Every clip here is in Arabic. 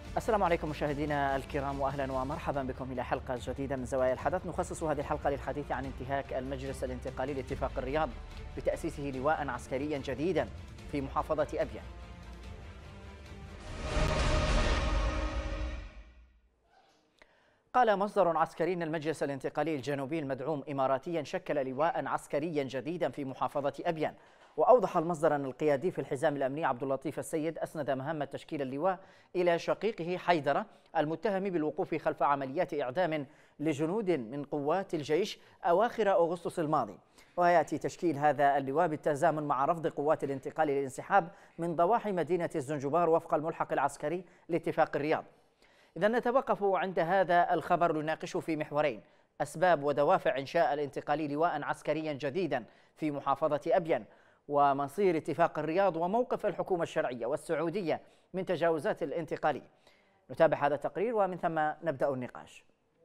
السلام عليكم مشاهدينا الكرام، واهلا ومرحبا بكم الى حلقه جديده من زوايا الحدث. نخصص هذه الحلقه للحديث عن انتهاك المجلس الانتقالي لاتفاق الرياض بتاسيسه لواء عسكريا جديدا في محافظه ابين. قال مصدر عسكري ان المجلس الانتقالي الجنوبي المدعوم اماراتيا شكل لواء عسكريا جديدا في محافظه ابين. وأوضح المصدر أن القيادي في الحزام الأمني عبد اللطيف السيد أسند مهمة تشكيل اللواء إلى شقيقه حيدرة المتهم بالوقوف خلف عمليات إعدام لجنود من قوات الجيش أواخر أغسطس الماضي. ويأتي تشكيل هذا اللواء بالتزامن مع رفض قوات الانتقال للانسحاب من ضواحي مدينة الزنجبار وفق الملحق العسكري لاتفاق الرياض. إذا نتوقف عند هذا الخبر لنناقشه في محورين: أسباب ودوافع إنشاء الانتقالي لواء عسكريا جديدا في محافظة أبين، ومصير اتفاق الرياض، وموقف الحكومة الشرعية والسعودية من تجاوزات الانتقالية. نتابع هذا التقرير ومن ثم نبدأ النقاش.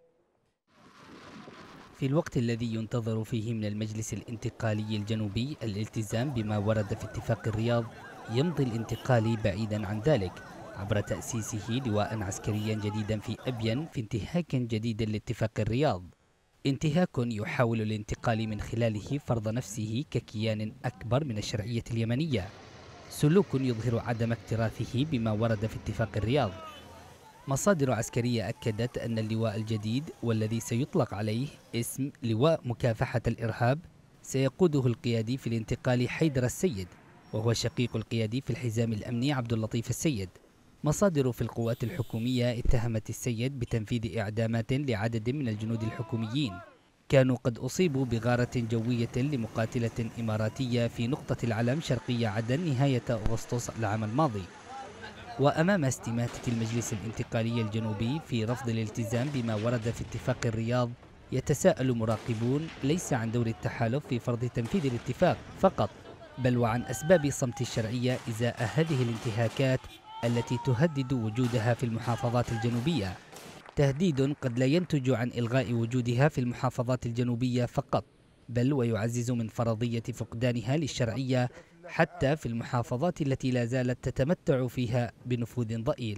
في الوقت الذي ينتظر فيه من المجلس الانتقالي الجنوبي الالتزام بما ورد في اتفاق الرياض، يمضي الانتقالي بعيدا عن ذلك عبر تأسيسه لواء عسكريا جديدا في أبين في انتهاك جديد لاتفاق الرياض. انتهاك يحاول الانتقال من خلاله فرض نفسه ككيان أكبر من الشرعية اليمنية، سلوك يظهر عدم اكتراثه بما ورد في اتفاق الرياض. مصادر عسكرية أكدت أن اللواء الجديد والذي سيطلق عليه اسم لواء مكافحة الإرهاب سيقوده القيادي في الانتقال حيدر السيد، وهو شقيق القيادي في الحزام الأمني عبد اللطيف السيد. مصادر في القوات الحكومية اتهمت السيد بتنفيذ إعدامات لعدد من الجنود الحكوميين كانوا قد أصيبوا بغارة جوية لمقاتلة إماراتية في نقطة العلم شرقي عدن نهاية أغسطس العام الماضي. وأمام استماتة المجلس الانتقالي الجنوبي في رفض الالتزام بما ورد في اتفاق الرياض، يتساءل مراقبون ليس عن دور التحالف في فرض تنفيذ الاتفاق فقط، بل وعن أسباب صمت الشرعية إزاء هذه الانتهاكات التي تهدد وجودها في المحافظات الجنوبية. تهديد قد لا ينتج عن إلغاء وجودها في المحافظات الجنوبية فقط، بل ويعزز من فرضية فقدانها للشرعية حتى في المحافظات التي لا زالت تتمتع فيها بنفوذ ضئيل.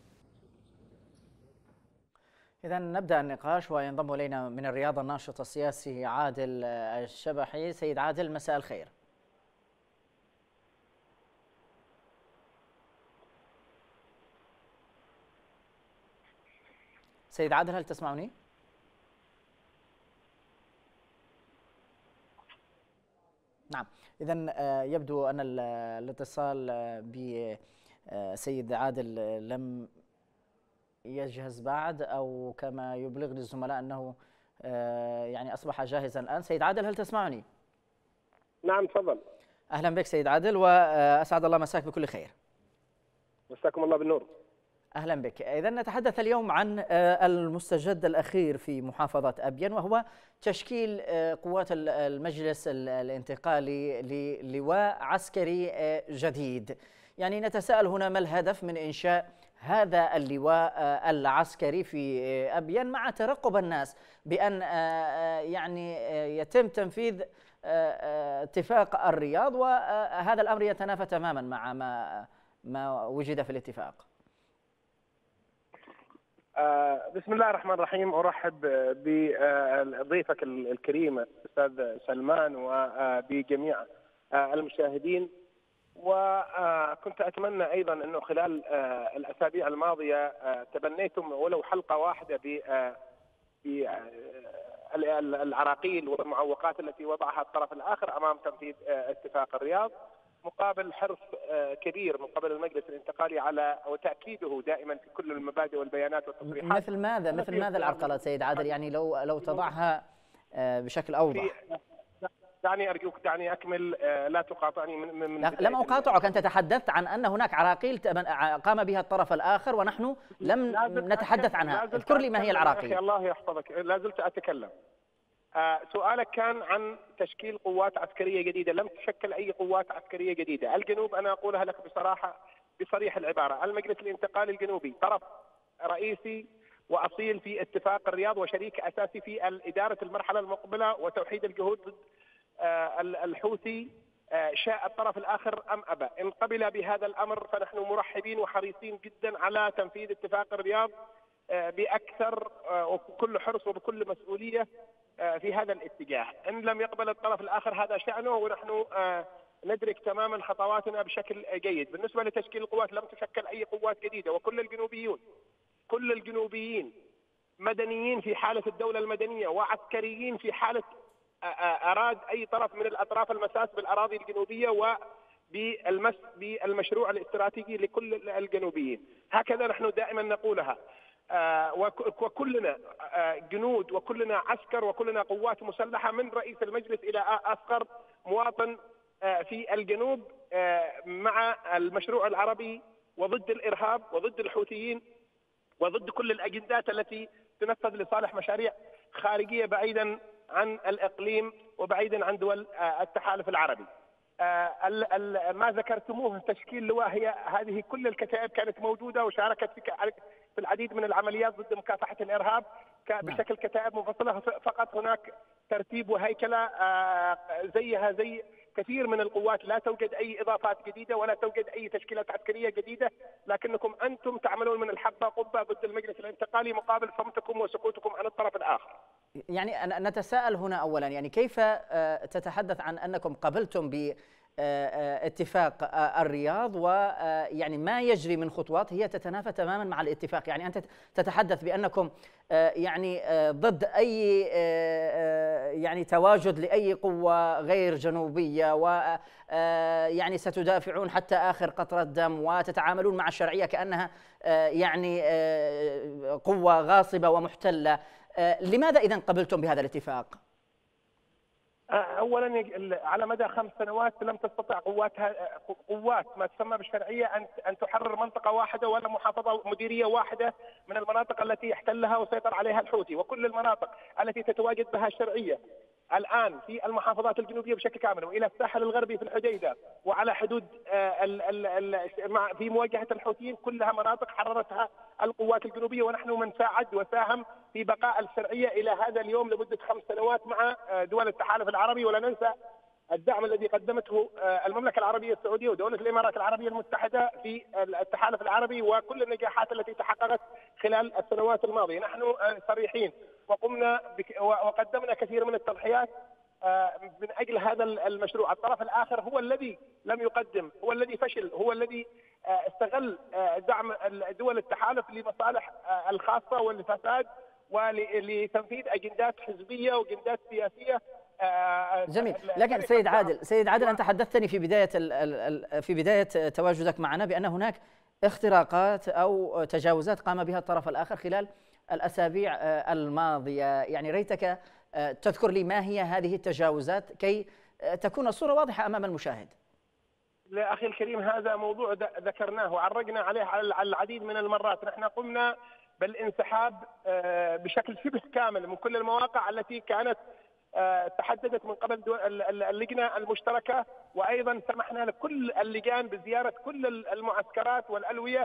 إذا نبدأ النقاش، وينضم إلينا من الرياض الناشط السياسي عادل الشبحي. سيد عادل، مساء الخير. سيد عادل، هل تسمعني؟ نعم. إذا يبدو أن الاتصال بسيد عادل لم يجهز بعد، أو كما يبلغني الزملاء أنه يعني أصبح جاهزا الآن. سيد عادل، هل تسمعني؟ نعم، تفضل. أهلا بك سيد عادل، وأسعد الله مساك بكل خير. مساكم الله بالنور. أهلا بك. إذا نتحدث اليوم عن المستجد الأخير في محافظة أبين، وهو تشكيل قوات المجلس الانتقالي للواء عسكري جديد. يعني نتساءل هنا، ما الهدف من إنشاء هذا اللواء العسكري في أبين، مع ترقب الناس بأن يعني يتم تنفيذ اتفاق الرياض، وهذا الأمر يتنافى تماما مع ما وجد في الاتفاق؟ بسم الله الرحمن الرحيم. أرحب بضيفك الكريم الأستاذ سلمان وبجميع المشاهدين. وكنت أتمنى أيضا أنه خلال الأسابيع الماضية تبنيتم ولو حلقة واحدة بالعراقيل والمعوقات التي وضعها الطرف الآخر أمام تنفيذ اتفاق الرياض، مقابل حرص كبير من قبل المجلس الانتقالي على وتأكيده دائما في كل المبادئ والبيانات والتصريحات. مثل ماذا العرقلات سيد عادل؟ يعني لو تضعها بشكل أوضح. دعني أرجوك، دعني أكمل، لا تقاطعني من لم أقاطعك. أنت تحدثت عن أن هناك عراقيل قام بها الطرف الآخر ونحن لم نتحدث عنها. اذكر لي ما هي العراقيل. الله يحفظك، لا زلت أتكلم. سؤالك كان عن تشكيل قوات عسكرية جديدة. لم تشكل أي قوات عسكرية جديدة. الجنوب، أنا أقولها لك بصراحة بصريح العبارة، المجلس الانتقالي الجنوبي طرف رئيسي وأصيل في اتفاق الرياض، وشريك أساسي في إدارة المرحلة المقبلة وتوحيد الجهود ضد الحوثي شاء الطرف الآخر أم أبى. إن قبل بهذا الأمر فنحن مرحبين وحريصين جدا على تنفيذ اتفاق الرياض بأكثر وبكل حرص وبكل مسؤولية في هذا الاتجاه. إن لم يقبل الطرف الآخر هذا شأنه، ونحن ندرك تماما خطواتنا بشكل جيد. بالنسبة لتشكيل القوات لم تشكل أي قوات جديدة، وكل الجنوبيين مدنيين في حالة الدولة المدنية وعسكريين في حالة أراد أي طرف من الأطراف المساس بالأراضي الجنوبية وبالمس بالمشروع الاستراتيجي لكل الجنوبيين. هكذا نحن دائما نقولها، وكلنا جنود وكلنا عسكر وكلنا قوات مسلحة من رئيس المجلس إلى أصغر مواطن في الجنوب مع المشروع العربي وضد الإرهاب وضد الحوثيين وضد كل الأجندات التي تنفذ لصالح مشاريع خارجية بعيدا عن الإقليم وبعيدا عن دول التحالف العربي. ما ذكرتموه تشكيل لواء، هذه كل الكتائب كانت موجودة وشاركت في العديد من العمليات ضد مكافحة الإرهاب بشكل كتائب منفصلة. فقط هناك ترتيب وهيكلة زيها زي كثير من القوات، لا توجد أي إضافات جديدة ولا توجد أي تشكيلات عسكرية جديدة، لكنكم أنتم تعملون من الحبة قبة ضد المجلس الانتقالي مقابل صمتكم وسكوتكم عن الطرف الآخر. يعني نتساءل هنا أولا، يعني كيف تتحدث عن أنكم قبلتم باتفاق الرياض ويعني ما يجري من خطوات هي تتنافى تماما مع الاتفاق؟ يعني أنت تتحدث بأنكم يعني ضد أي يعني تواجد لأي قوة غير جنوبية، ويعني ستدافعون حتى آخر قطرة دم، وتتعاملون مع الشرعية كأنها يعني قوة غاصبة ومحتلة. لماذا إذن قبلتم بهذا الاتفاق؟ أولا على مدى 5 سنوات لم تستطع قوات ما تسمى بالشرعية أن تحرر منطقة واحدة ولا محافظة مديرية واحدة من المناطق التي احتلها وسيطر عليها الحوثي. وكل المناطق التي تتواجد بها الشرعية الآن في المحافظات الجنوبية بشكل كامل وإلى الساحل الغربي في الحديدة وعلى حدود في مواجهة الحوثيين، كلها مناطق حررتها القوات الجنوبية، ونحن من ساعد وساهم في بقاء الشرعية إلى هذا اليوم لمدة 5 سنوات مع دول التحالف العربي. ولا ننسى الدعم الذي قدمته المملكة العربية السعودية ودولة الإمارات العربية المتحدة في التحالف العربي وكل النجاحات التي تحققت خلال السنوات الماضية. نحن صريحين وقدمنا كثير من التضحيات من أجل هذا المشروع. الطرف الآخر هو الذي لم يقدم، هو الذي فشل، هو الذي استغل دعم دول التحالف لمصالح الخاصة والفساد ولتنفيذ أجندات حزبية وأجندات سياسية. جميل. لكن سيد عادل أنت حدثتني في بداية تواجدك معنا بأن هناك اختراقات أو تجاوزات قام بها الطرف الآخر خلال الأسابيع الماضية. يعني ريتك تذكر لي ما هي هذه التجاوزات كي تكون الصورة واضحة أمام المشاهد. لا أخي الكريم، هذا موضوع ذكرناه وعرجنا عليه على العديد من المرات. نحن قمنا بالانسحاب بشكل شبه كامل من كل المواقع التي كانت تحددت من قبل اللجنة المشتركة، وأيضا سمحنا لكل اللجان بزيارة كل المعسكرات والألوية،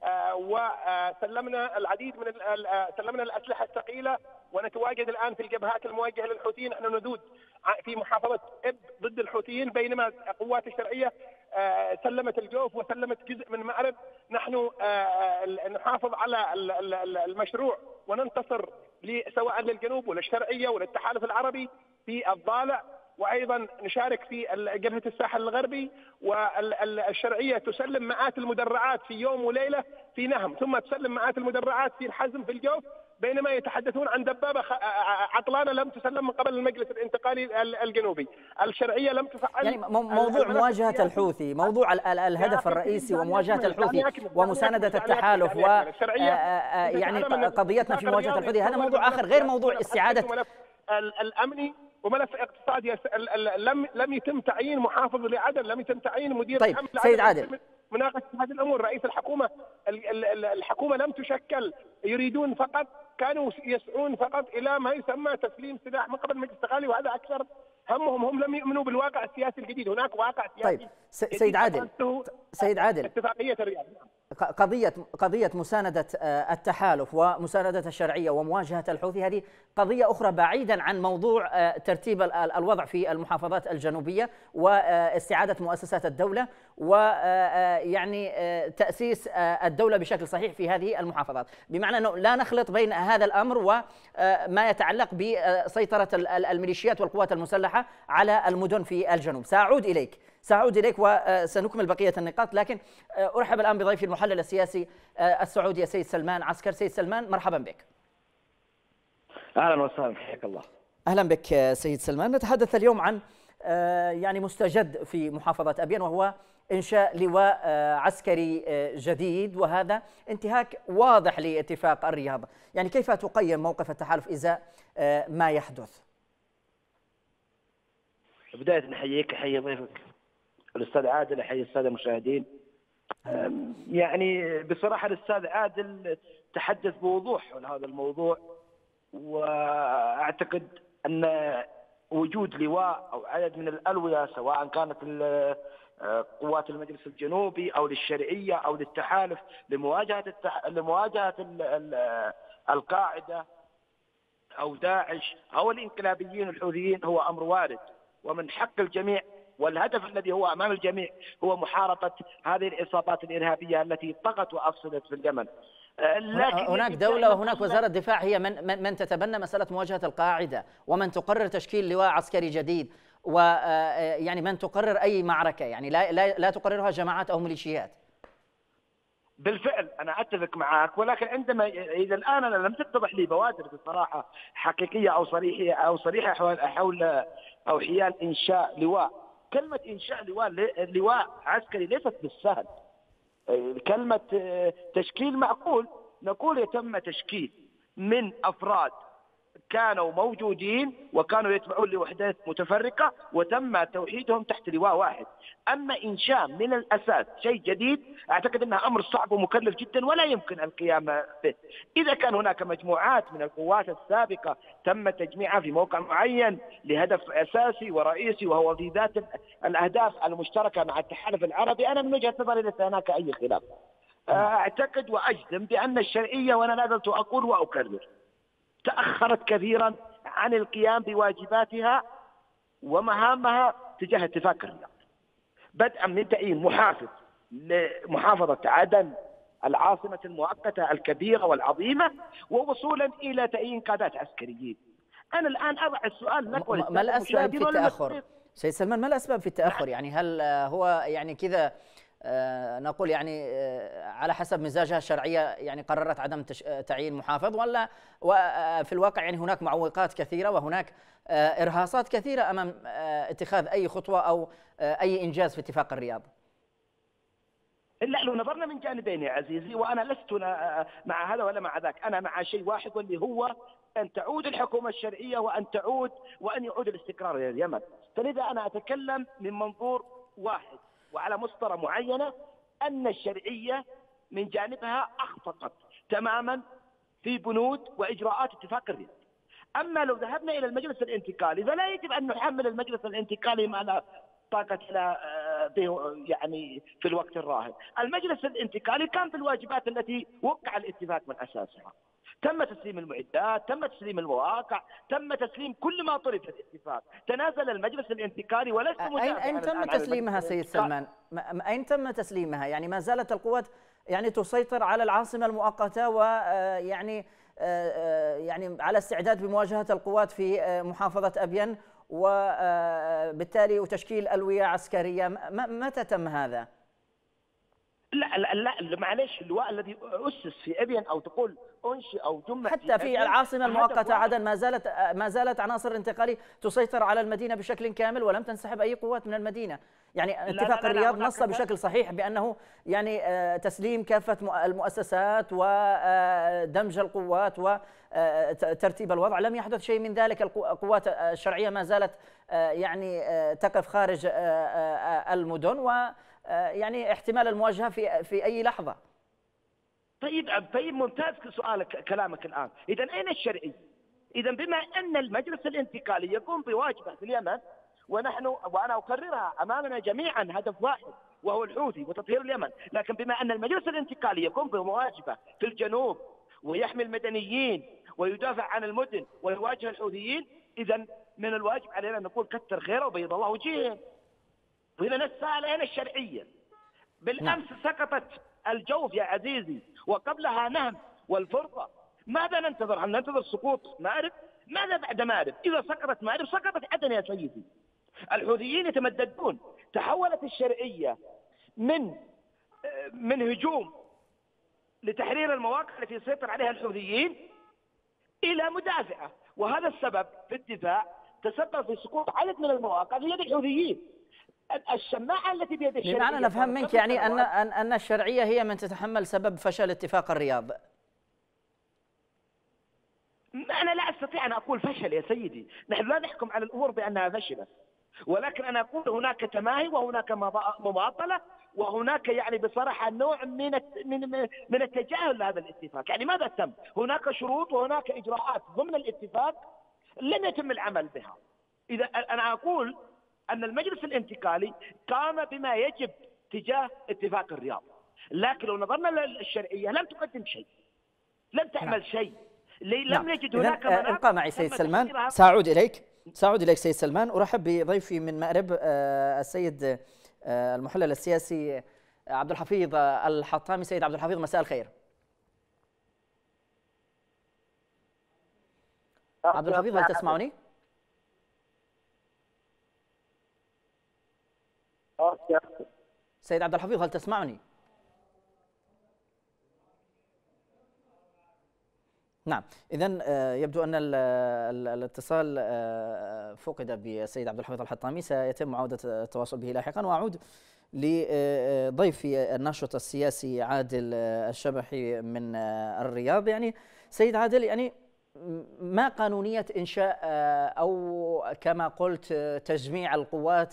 وسلمنا العديد من سلمنا الأسلحة الثقيلة، ونتواجد الآن في الجبهات المواجهة للحوثيين. نحن ندود في محافظة إب ضد الحوثيين، بينما قوات الشرعية سلمت الجوف وسلمت جزء من مأرب. نحن نحافظ على المشروع وننتصر سواء للجنوب وللشرعية وللتحالف العربي في الضالع، وأيضا نشارك في جبهة الساحل الغربي. والشرعية تسلم مئات المدرعات في يوم وليلة في نهم، ثم تسلم مئات المدرعات في الحزم في الجوف، بينما يتحدثون عن دبابة عطلانة لم تسلم من قبل المجلس الانتقالي الجنوبي. الشرعية لم تفعل. يعني موضوع مواجهة الحوثي، موضوع الهدف الرئيسي ومواجهة الحوثي ومساندة التحالف ويعني قضيتنا في مواجهة الحوثي، هذا موضوع آخر غير موضوع استعادة الملف الأمني وملف اقتصادي. لم يتم تعيين محافظ لعدن، لم يتم تعيين مدير. طيب سيد عادل، مناقشة هذه الأمور. رئيس الحكومة لم تشكل، يريدون فقط، كانوا يسعون فقط إلى ما يسمى تسليم سلاح من قبل المجلس الانتقالي، وهذا أكثر همهم. هم لم يؤمنوا بالواقع السياسي الجديد. هناك واقع سياسي. طيب سيد عادل اتفاقية الرياض. قضية مساندة التحالف ومساندة الشرعية ومواجهة الحوثي، هذه قضية أخرى بعيدا عن موضوع ترتيب الوضع في المحافظات الجنوبية واستعادة مؤسسات الدولة ويعني تأسيس الدولة بشكل صحيح في هذه المحافظات، بمعنى أنه لا نخلط بين هذا الأمر وما يتعلق بسيطرة الميليشيات والقوات المسلحة على المدن في الجنوب. سأعود إليك وسنكمل بقية النقاط، لكن أرحب الآن بضيفي المحلل السياسي السعودي السيد سلمان عسكر. سيد سلمان، مرحبا بك. أهلا وسهلا، حياك الله. أهلا بك سيد سلمان. نتحدث اليوم عن يعني مستجد في محافظة أبين، وهو إنشاء لواء عسكري جديد، وهذا انتهاك واضح لاتفاق الرياض. يعني كيف تقيم موقف التحالف إزاء ما يحدث؟ بداية نحييك، أحيي ضيفك الأستاذ عادل، أحيي السادة المشاهدين. يعني بصراحة الأستاذ عادل تحدث بوضوح عن هذا الموضوع، وأعتقد أن وجود لواء أو عدد من الألوية سواء كانت قوات المجلس الجنوبي أو للشرعية أو للتحالف لمواجهة القاعدة أو داعش أو الانقلابيين الحوثيين هو أمر وارد ومن حق الجميع، والهدف الذي هو أمام الجميع هو محاربة هذه العصابات الإرهابية التي طغت وأفسدت في اليمن. هناك دولة وهناك وزارة دفاع هي من تتبنى مسألة مواجهة القاعدة، ومن تقرر تشكيل لواء عسكري جديد، ويعني من تقرر أي معركة، يعني لا تقررها جماعات أو ميليشيات. بالفعل أنا أتفق معك، ولكن عندما إذا الآن أنا لم تتضح لي بوادر بصراحة حقيقية أو صريحة حول أو حيال إنشاء لواء. كلمة إنشاء لواء عسكري ليست بالسهل. كلمة تشكيل معقول نقول يتم تشكيل من أفراد كانوا موجودين وكانوا يتبعون لوحدات متفرقة وتم توحيدهم تحت لواء واحد. أما إنشاء من الأساس شيء جديد أعتقد أنها أمر صعب ومكلف جدا ولا يمكن القيام به. إذا كان هناك مجموعات من القوات السابقة تم تجميعها في موقع معين لهدف أساسي ورئيسي وهو في ذات الأهداف المشتركة مع التحالف العربي، أنا من وجهة نظري ليس هناك أي خلاف. أعتقد وأجزم بأن الشرعية، وأنا لا زلت أقول وأكرر، تأخرت كثيرا عن القيام بواجباتها ومهامها تجاه اتفاق الرياض، بدءا من تعيين محافظ لمحافظة عدن العاصمة المؤقتة الكبيرة والعظيمة، ووصولا إلى تعيين قادات عسكريين. أنا الآن أضع السؤال لك ما الأسباب في التأخر؟ سيد سلمان، ما الأسباب في التأخر؟ يعني هل هو يعني كذا نقول يعني على حسب مزاجها الشرعية يعني قررت عدم تعيين محافظ، ولا وفي الواقع يعني هناك معوقات كثيرة وهناك إرهاصات كثيرة أمام اتخاذ أي خطوة أو أي إنجاز في اتفاق الرياض؟ لا، لو نظرنا من جانبين يا عزيزي، وأنا لست مع هذا ولا مع ذاك، أنا مع شيء واحد واللي هو أن تعود الحكومة الشرعية وأن يعود الاستقرار إلى اليمن. فلذا أنا أتكلم من منظور واحد وعلى مسطرة معينة، أن الشرعية من جانبها أخفقت تماما في بنود وإجراءات اتفاق الرياض. أما لو ذهبنا إلى المجلس الانتقالي فلا يجب أن نحمل المجلس الانتقالي ما لا طاقة به يعني في الوقت الراهن. المجلس الانتقالي كان في الواجبات التي وقع الاتفاق من أساسها، تم تسليم المعدات، تم تسليم المواقع، تم تسليم كل ما طلب في الاتفاق. تنازل المجلس الانتقالي ولست أين تم تسليمها سيد سلمان؟ أين تم تسليمها؟ يعني ما زالت القوات يعني تسيطر على العاصمة المؤقتة، ويعني يعني على استعداد بمواجهة القوات في محافظة أبين، وبالتالي وتشكيل ألوية عسكرية. متى تم هذا؟ لا معلش، اللواء الذي أسس في أبين أو تقول أنشئ أو جمع حتى في العاصمة المؤقتة عدن ما زالت عناصر الانتقالي تسيطر على المدينة بشكل كامل ولم تنسحب أي قوات من المدينة. يعني اتفاق الرياض نص بشكل صحيح بأنه يعني تسليم كافة المؤسسات ودمج القوات وترتيب الوضع. لم يحدث شيء من ذلك. القوات الشرعية ما زالت يعني تقف خارج المدن، ويعني احتمال المواجهة في أي لحظة. طيب ممتاز سؤالك كلامك الآن. إذا أين الشرعية؟ إذا بما أن المجلس الانتقالي يقوم بواجبه في اليمن، وأنا أكررها أمامنا جميعا هدف واحد وهو الحوثي وتطهير اليمن، لكن بما أن المجلس الانتقالي يقوم بمواجبة في الجنوب ويحمي المدنيين ويدافع عن المدن ويواجه الحوثيين، إذا من الواجب علينا أن نقول كثر خيره وبيض الله وجهه. وهنا نسأل أين الشرعية؟ بالأمس سقطت الجوف يا عزيزي وقبلها نهم والفرقة. ماذا ننتظر؟ هل ننتظر سقوط مأرب؟ ماذا بعد مأرب؟ إذا سقطت مأرب سقطت عدن يا سيدي. الحوثيين يتمددون. تحولت الشرعية من هجوم لتحرير المواقع التي يسيطر عليها الحوثيين إلى مدافعة، وهذا السبب في الدفاع تسبب في سقوط عدد من المواقع في يد الحوثيين. الشماعة التي بيد الشرعية، بمعنى نفهم منك يعني أن الشرعية هي من تتحمل سبب فشل اتفاق الرياض. أنا لا أستطيع أن أقول فشل يا سيدي، نحن لا نحكم على الأمور بأنها فشلت، ولكن أنا أقول هناك تماهي وهناك مماطلة وهناك يعني بصراحة نوع من التجاهل لهذا الاتفاق. يعني ماذا تم؟ هناك شروط وهناك إجراءات ضمن الاتفاق لم يتم العمل بها. إذا أنا أقول أن المجلس الانتقالي قام بما يجب تجاه اتفاق الرياض، لكن لو نظرنا للشرعية لم تقدم شيء، لم تعمل شيء، لم يجد هناك مناطق. ابقى معي سيد سلمان، سأعود إليك سيد سلمان. أرحب بضيفي من مأرب السيد المحلل السياسي عبد الحفيظ الحطامي. سيد عبد الحفيظ، مساء الخير. عبد الحفيظ، هل تسمعني؟ سيد عبد الحفيظ، هل تسمعني؟ نعم، إذن يبدو أن الاتصال فقد بالسيد عبد الحفيظ الحطامي. سيتم معاودة التواصل به لاحقا. وأعود لضيفي الناشط السياسي عادل الشبحي من الرياض. يعني سيد عادل، يعني ما قانونية إنشاء أو كما قلت تجميع القوات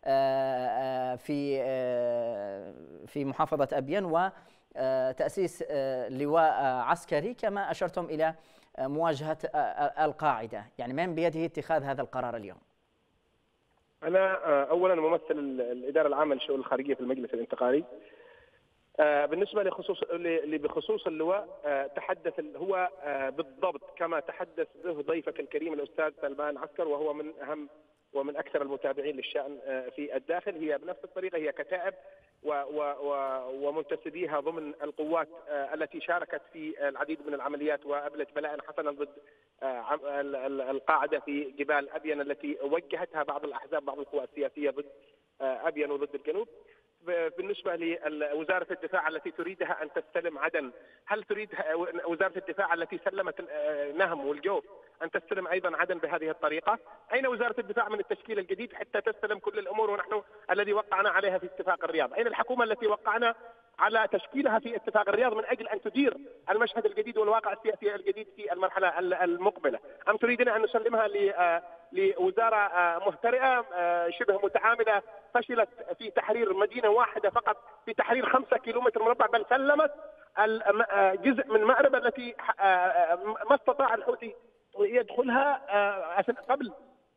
في محافظة أبين وتأسيس لواء عسكري كما أشرتم إلى مواجهة القاعدة؟ يعني من بيده اتخاذ هذا القرار اليوم؟ أنا أولا ممثل الإدارة العامة للشؤون الخارجية في المجلس الانتقالي. بالنسبة بخصوص اللواء، تحدث هو بالضبط كما تحدث به ضيفك الكريم الأستاذ سلمان عسكر، وهو من أهم ومن أكثر المتابعين للشأن في الداخل. هي بنفس الطريقة هي كتائب ومنتسبيها ضمن القوات التي شاركت في العديد من العمليات وأبلت بلاء حسنا ضد القاعدة في جبال أبين التي وجهتها بعض الأحزاب، بعض القوى السياسية ضد أبين وضد الجنوب. بالنسبة لوزارة الدفاع التي تريدها أن تستلم عدن، هل تريد وزارة الدفاع التي سلمت نهم والجوف أن تستلم أيضا عدن بهذه الطريقة؟ أين وزارة الدفاع من التشكيل الجديد حتى تستلم كل الأمور ونحن الذي وقعنا عليها في اتفاق الرياض؟ أين الحكومة التي وقعنا على تشكيلها في اتفاق الرياض من أجل أن تدير المشهد الجديد والواقع السياسي الجديد في المرحلة المقبلة؟ أم تريدنا أن نسلمها لوزارة مهترئة شبه متعاملة فشلت في تحرير مدينة واحدة فقط، في تحرير 5 كيلومتر مربع، بل سلمت جزء من مأرب التي ما استطاع الحوثي يدخلها قبل.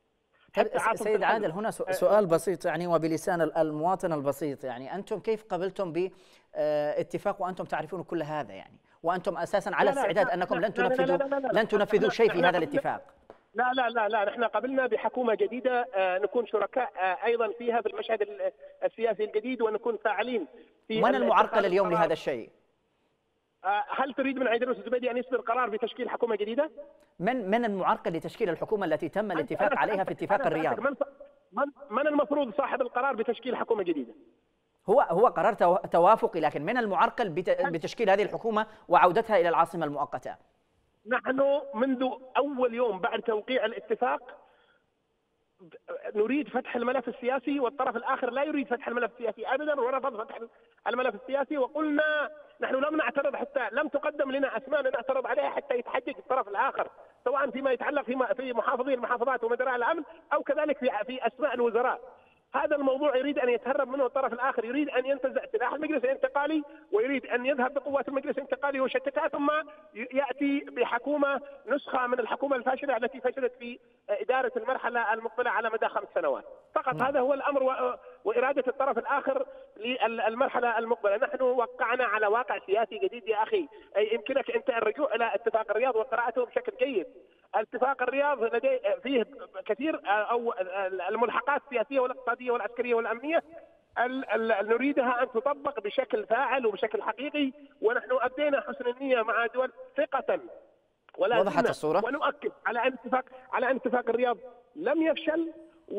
سيد عادل، هنا سؤال بسيط يعني وبلسان المواطن البسيط، يعني أنتم كيف قبلتم باتفاق وأنتم تعرفون كل هذا، يعني وأنتم أساسا على استعداد أنكم لن تنفذوا شيء في هذا الاتفاق؟ لا لا لا لا، نحن قبلنا بحكومة جديدة نكون شركاء أيضا فيها في المشهد السياسي الجديد ونكون فاعلين في. من المعرقل اليوم لهذا الشيء؟ هل تريد من عيدروس الزبيدي أن يصدر قرار بتشكيل حكومة جديدة؟ من المعرقل لتشكيل الحكومة التي تم الاتفاق عليها في اتفاق الرياض؟ من المفروض صاحب القرار بتشكيل حكومة جديدة؟ هو قرار توافقي، لكن من المعرقل بتشكيل هذه الحكومة وعودتها إلى العاصمة المؤقتة؟ نحن منذ أول يوم بعد توقيع الاتفاق نريد فتح الملف السياسي، والطرف الآخر لا يريد فتح الملف السياسي أبدا ورفض فتح الملف السياسي. وقلنا نحن لم نعترض حتى لم تقدم لنا أسماء نعترض عليها حتى يتحجج الطرف الآخر، سواء فيما يتعلق في محافظي المحافظات ومدراء الأمن أو كذلك في أسماء الوزراء. هذا الموضوع يريد أن يتهرب منه الطرف الآخر، يريد أن ينتزع سلاح المجلس الانتقالي ويريد أن يذهب بقوات المجلس الانتقالي ويشتتها، ثم يأتي بحكومة نسخة من الحكومة الفاشلة التي فشلت في إدارة المرحلة المقبلة على مدى 5 سنوات فقط. هذا هو الأمر وإرادة الطرف الآخر للمرحله المقبله. نحن وقعنا على واقع سياسي جديد يا اخي، أي يمكنك انت الرجوع الى اتفاق الرياض وقراءته بشكل جيد. اتفاق الرياض لديه فيه كثير او الملحقات السياسيه والاقتصاديه والعسكريه والامنيه نريدها ان تطبق بشكل فاعل وبشكل حقيقي، ونحن ابدينا حسن النيه مع دول ثقه ولا وضحت الصورة. ونؤكد على ان اتفاق الرياض لم يفشل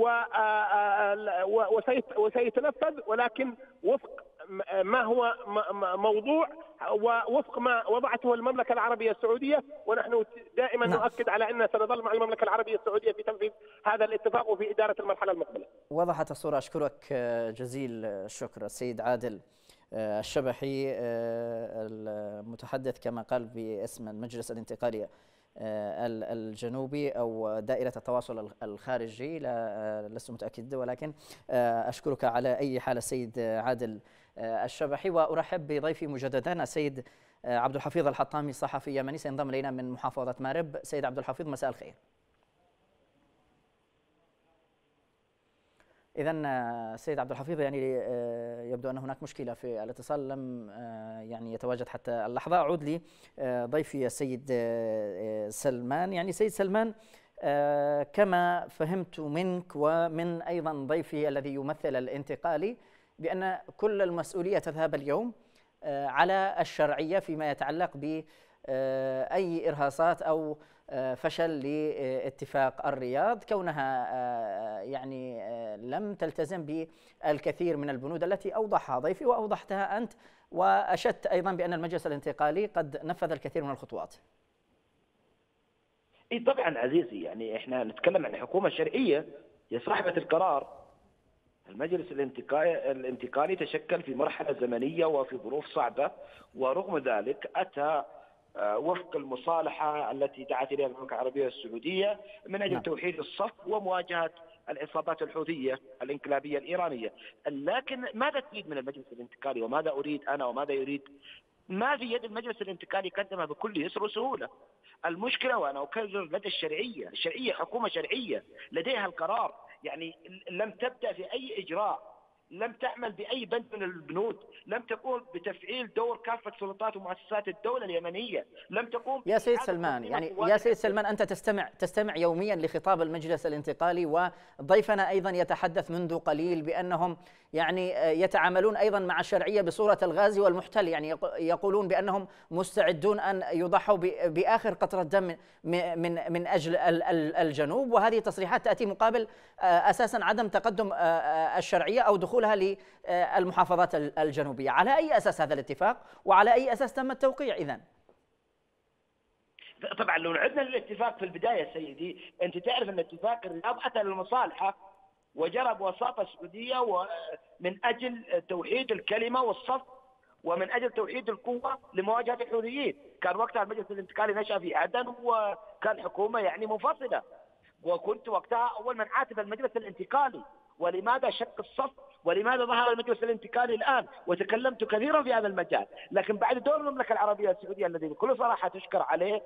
وسيتنفذ، ولكن وفق ما هو موضوع ووفق ما وضعته المملكة العربية السعودية، ونحن دائما نؤكد على أن سنظل مع المملكة العربية السعودية في تنفيذ هذا الاتفاق وفي إدارة المرحلة المقبلة. وضحت الصورة. أشكرك جزيل الشكر السيد عادل الشبحي، المتحدث كما قال باسم المجلس الانتقالي الجنوبي أو دائرة التواصل الخارجي، لست متأكد، ولكن أشكرك على أي حال السيد عادل الشبحي. وأرحب بضيفي مجددا السيد عبد الحفيظ الحطامي، صحفي يمني سينضم إلينا من محافظة مارب. سيد عبد الحفيظ، مساء الخير. إذن سيد عبد الحفيظ، يعني يبدو أن هناك مشكلة في الاتصال، لم يعني يتواجد حتى اللحظة. أعود لضيفي السيد سلمان. يعني سيد سلمان، كما فهمت منك ومن أيضا ضيفي الذي يمثل الانتقالي بأن كل المسؤولية تذهب اليوم على الشرعية فيما يتعلق بأي إرهاصات أو فشل لاتفاق الرياض، كونها يعني لم تلتزم بالكثير من البنود التي أوضحها ضيفي وأوضحتها أنت، وأشدت أيضا بأن المجلس الانتقالي قد نفذ الكثير من الخطوات. اي طبعا عزيزي، يعني احنا نتكلم عن حكومة شرعية هي صاحبة القرار. المجلس الانتقالي تشكل في مرحلة زمنية وفي ظروف صعبة، ورغم ذلك أتى وفق المصالحة التي دعت إليها المملكة العربية السعودية من أجل توحيد الصف ومواجهة العصابات الحوثية الانقلابية الإيرانية. لكن ماذا تريد من المجلس الانتقالي وماذا أريد أنا وماذا يريد؟ ما في يد المجلس الانتقالي قدمها بكل يسر وسهولة. المشكلة وأنا أكرر لدى الشرعية حكومة شرعية لديها القرار، يعني لم تبدأ في أي إجراء، لم تعمل بأي بند من البنود، لم تقوم بتفعيل دور كافة سلطات ومؤسسات الدولة اليمنية، لم تقوم يا سيد سلمان، يعني يا سيد سلمان، أنت تستمع يوميا لخطاب المجلس الانتقالي، وضيفنا أيضا يتحدث منذ قليل بأنهم يعني يتعاملون أيضا مع الشرعية بصورة الغازي والمحتل، يعني يقولون بأنهم مستعدون أن يضحوا بآخر قطرة دم من أجل الجنوب، وهذه تصريحات تأتي مقابل أساسا عدم تقدم الشرعية أو دخولها للمحافظات الجنوبية. على أي أساس هذا الاتفاق وعلى أي أساس تم التوقيع إذن؟ طبعا لو عدنا للاتفاق في البداية سيدي، أنت تعرف أن اتفاق الرياض أتى للمصالحة وجرى بوساطة سعودية ومن أجل توحيد الكلمة والصف ومن أجل توحيد القوة لمواجهة الحوثيين. كان وقتها المجلس الانتقالي نشأ في عدن وكان حكومة يعني منفصلة، وكنت وقتها أول من عاتب المجلس الانتقالي ولماذا شق الصف ولماذا ظهر المجلس الانتقالي الآن، وتكلمت كثيرا في هذا المجال. لكن بعد دور المملكة العربية السعودية الذي بكل صراحة تشكر عليه،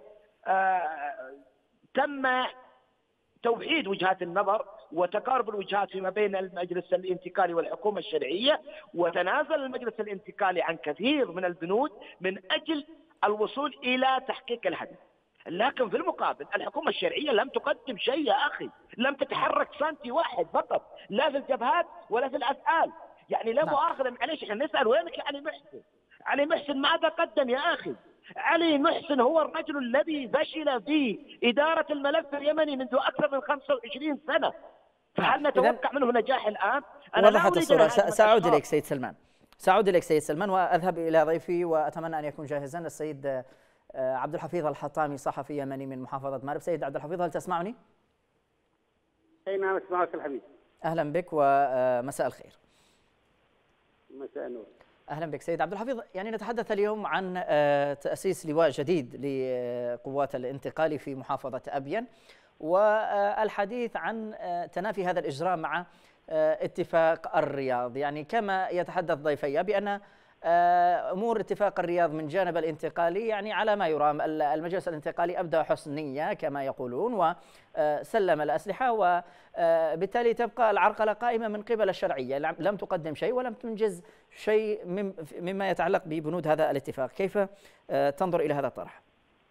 تم توحيد وجهات النظر وتقارب الوجهات فيما بين المجلس الانتقالي والحكومة الشرعية، وتنازل المجلس الانتقالي عن كثير من البنود من أجل الوصول إلى تحقيق الهدف. لكن في المقابل الحكومة الشرعية لم تقدم شيء يا أخي، لم تتحرك سنتي واحد فقط، لا في الجبهات ولا في الأفعال. يعني لا مؤاخذة، معليش احنا نسأل وينك علي محسن؟ علي محسن ماذا قدم يا أخي؟ علي محسن هو الرجل الذي فشل في إدارة الملف اليمني منذ أكثر من 25 سنة، فهل نتوقع منه نجاح الآن؟ وضحت الصورة. سأعود إليك سيد سلمان، وأذهب إلى ضيفي وأتمنى أن يكون جاهزا السيد عبد الحفيظ الحطامي، صحفي يمني من محافظة مارب. سيد عبد الحفيظ، هل تسمعني؟ أي نعم أسمعك الحبيب. أهلا بك ومساء الخير. مساء النور. أهلا بك سيد عبد الحفيظ. يعني نتحدث اليوم عن تأسيس لواء جديد لقوات الانتقال في محافظة أبين، والحديث عن تنافي هذا الإجراء مع اتفاق الرياض. يعني كما يتحدث ضيفي بأن أمور اتفاق الرياض من جانب الانتقالي يعني على ما يرام، المجلس الانتقالي أبدى حسن نية كما يقولون وسلم الأسلحة، وبالتالي تبقى العرقلة قائمة من قبل الشرعية، لم تقدم شيء ولم تنجز شيء مما يتعلق ببنود هذا الاتفاق. كيف تنظر إلى هذا الطرح؟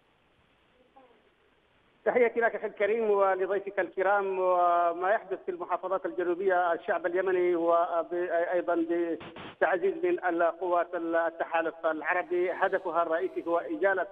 تحياتي لك أخي الكريم ولضيفك الكرام. وما يحدث في المحافظات الجنوبية الشعب اليمني وأيضا بتعزيز من القوات التحالف العربي هدفها الرئيسي هو إزالة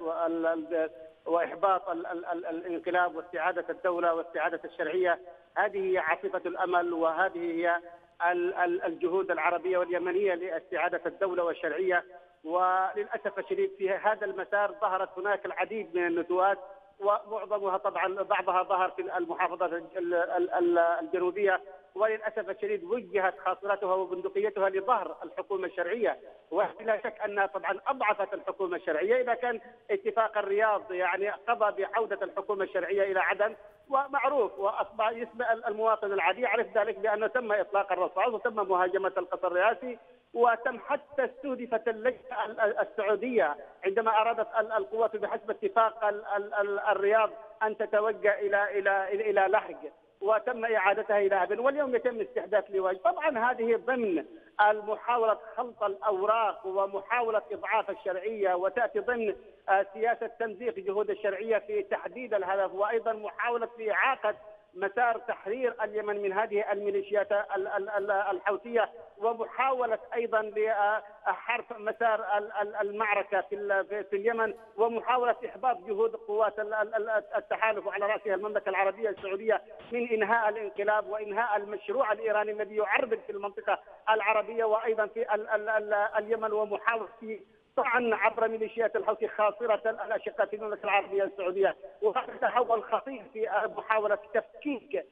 وإحباط الانقلاب واستعادة الدولة واستعادة الشرعية. هذه هي عاصفة الأمل، وهذه هي الجهود العربية واليمنية لاستعادة الدولة والشرعية. وللأسف الشديد في هذا المسار ظهرت هناك العديد من النتوءات، ومعظمها طبعا بعضها ظهر في المحافظات الجنوبية، وللأسف الشديد وجهت خاصرتها وبندقيتها لظهر الحكومة الشرعية. ولا شك أنها طبعا أضعفت الحكومة الشرعية. إذا كان اتفاق الرياض يعني قضى بعودة الحكومة الشرعية إلى عدن، ومعروف وأصبح يسمع المواطن العادي يعرف ذلك بأنه تم إطلاق الرصاص وتم مهاجمة القصر الرئاسي، وتم حتى استهدفت اللجنة السعودية عندما أرادت القوات بحسب اتفاق الرياض أن تتوجه إلى لحج، وتم إعادتها إلى عدن، واليوم يتم استحداث لواء. طبعا هذه ضمن محاولة خلط الأوراق ومحاولة إضعاف الشرعية، وتأتي ضمن سياسة تمزيق جهود الشرعية في تحديد الهدف، وأيضا محاولة إعاقة مسار تحرير اليمن من هذه الميليشيات الحوثية، ومحاولة أيضا لحرف مسار المعركة في اليمن، ومحاولة إحباط جهود قوات التحالف وعلى رأسها المملكة العربية السعودية من إنهاء الانقلاب وإنهاء المشروع الإيراني الذي يعربد في المنطقة العربية وأيضا في اليمن، ومحاولة طبعا عبر ميليشيات الحوثي خاصرة الأشقاء في المملكة العربية السعودية. وهذا تحول خطير في محاولة تفكيك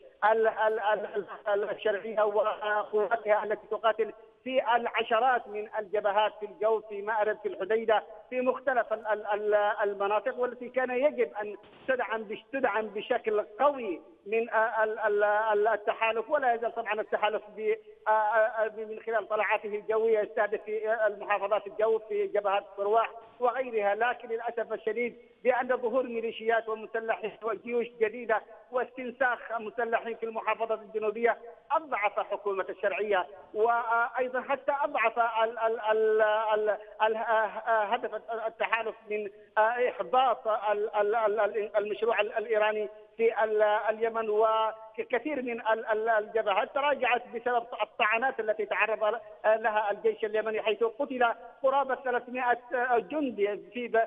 الشرعية وقواتها التي تقاتل في العشرات من الجبهات في الجو، في مأرب، في الحديدة، في مختلف المناطق، والتي كان يجب أن تدعم بشكل قوي من التحالف. ولا يزال طبعا التحالف من خلال طلعاته الجوية يستهدف في المحافظات الجو في جبهات صرواح وغيرها، لكن للأسف الشديد بأن ظهور ميليشيات ومسلحين وجيوش جديدة واستنساخ مسلحين في المحافظات الجنوبية أضعف حكومة الشرعية، وأيضا حتى أضعف هدف التحالف من إحباط المشروع الإيراني في اليمن. وكثير من الجبهات تراجعت بسبب الطعنات التي تعرض لها الجيش اليمني، حيث قتل قرابة 300 جندي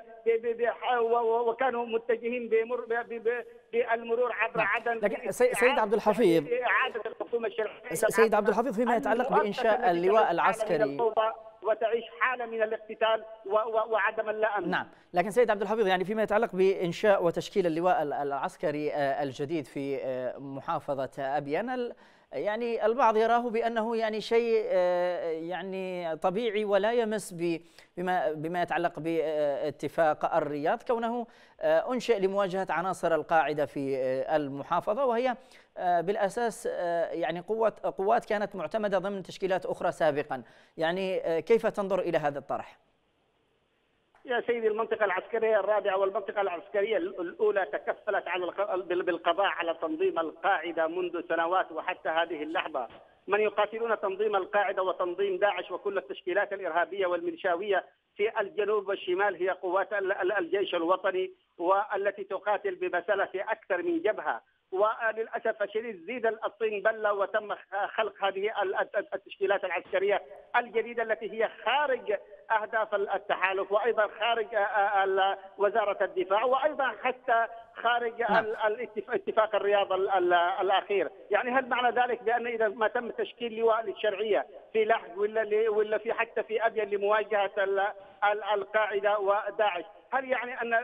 وكانوا متجهين بالمرور عبر عدن. لكن سيد عبد الحفيظ، إعادة الحكومة الشرعية سيد عبد الحفيظ، فيما يتعلق بإنشاء اللواء العسكري وتعيش حالة من الاقتتال وعدم الأمن. نعم، لكن سيد عبد الحفيظ يعني فيما يتعلق بإنشاء وتشكيل اللواء العسكري الجديد في محافظة أبين، يعني البعض يراه بأنه يعني شيء يعني طبيعي ولا يمس بما يتعلق باتفاق الرياض، كونه أنشئ لمواجهة عناصر القاعدة في المحافظة، وهي بالأساس يعني قوات كانت معتمدة ضمن تشكيلات أخرى سابقا. يعني كيف تنظر إلى هذا الطرح؟ يا سيدي، المنطقة العسكرية الرابعة والمنطقة العسكرية الأولى تكفلت بالقضاء على تنظيم القاعدة منذ سنوات وحتى هذه اللحظة. من يقاتلون تنظيم القاعدة وتنظيم داعش وكل التشكيلات الإرهابية والميليشاوية في الجنوب والشمال هي قوات الجيش الوطني، والتي تقاتل ببسالة في أكثر من جبهة. وللأسف الشديد زيد الطين بلة وتم خلق هذه التشكيلات العسكرية الجديدة التي هي خارج أهداف التحالف، وأيضا خارج وزارة الدفاع، وأيضا حتى خارج اتفاق الرياض الأخير. يعني هل معنى ذلك بأن إذا ما تم تشكيل لواء للشرعية في لحج ولا في حتى في أبين لمواجهة القاعدة وداعش، هل يعني أن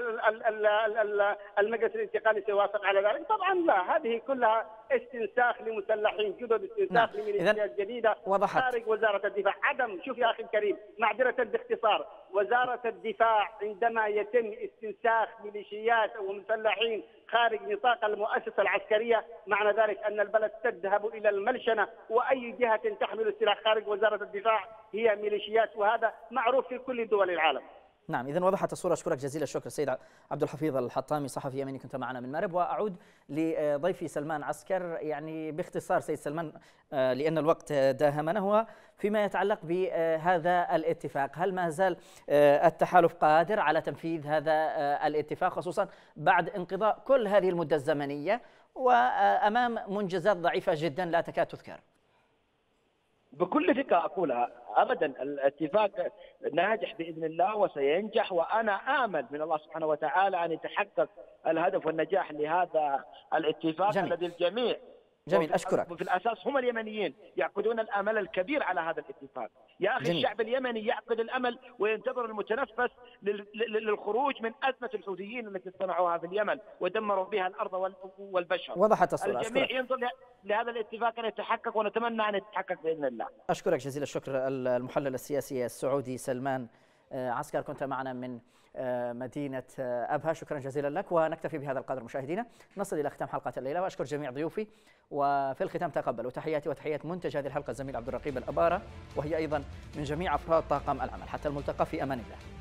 المجلس الانتقالي سيوافق على ذلك؟ طبعا لا، هذه كلها استنساخ لمسلحين جدد، استنساخ لميليشيات جديدة خارج وزارة الدفاع. شوف يا أخي الكريم، معذرة باختصار، وزارة الدفاع عندما يتم استنساخ ميليشيات ومسلحين خارج نطاق المؤسسة العسكرية، معنى ذلك أن البلد تذهب إلى الملشنة، وأي جهة تحمل السلاح خارج وزارة الدفاع هي ميليشيات، وهذا معروف في كل دول العالم. نعم، إذن وضحت الصورة. أشكرك جزيل الشكر السيد عبد الحفيظ الحطامي، صحفي يمني كنت معنا من مأرب. وأعود لضيفي سلمان عسكر، يعني باختصار سيد سلمان لأن الوقت داهمنا، هو فيما يتعلق بهذا الاتفاق، هل ما زال التحالف قادر على تنفيذ هذا الاتفاق خصوصا بعد انقضاء كل هذه المدة الزمنية وأمام منجزات ضعيفة جدا لا تكاد تذكر؟ بكل ثقة أقولها أبدا الاتفاق ناجح بإذن الله وسينجح، وأنا آمل من الله سبحانه وتعالى أن يتحقق الهدف والنجاح لهذا الاتفاق الذي الجميع جميل. أشكرك. في الأساس هم اليمنيين يعقدون الأمل الكبير على هذا الاتفاق. يا أخي الشعب اليمني يعقد الأمل وينتظر المتنفس للخروج من أزمة الحوثيين التي صنعوها في اليمن ودمروا بها الأرض والبشر. وضحت الصورة. الجميع ينظر لهذا الاتفاق أن يتحقق، ونتمنى أن يتحقق بإذن الله. أشكرك جزيل الشكر المحلل السياسي السعودي سلمان عسكر، كنت معنا من مدينة أبها. شكرا جزيلا لك، ونكتفي بهذا القدر مشاهدينا. نصل إلى ختام حلقة الليلة، وأشكر جميع ضيوفي، وفي الختام تقبلوا تحياتي وتحيات منتج هذه الحلقة الزميل عبد الرقيب الأبارة، وهي أيضا من جميع أفراد طاقم العمل. حتى الملتقى، في أمان الله.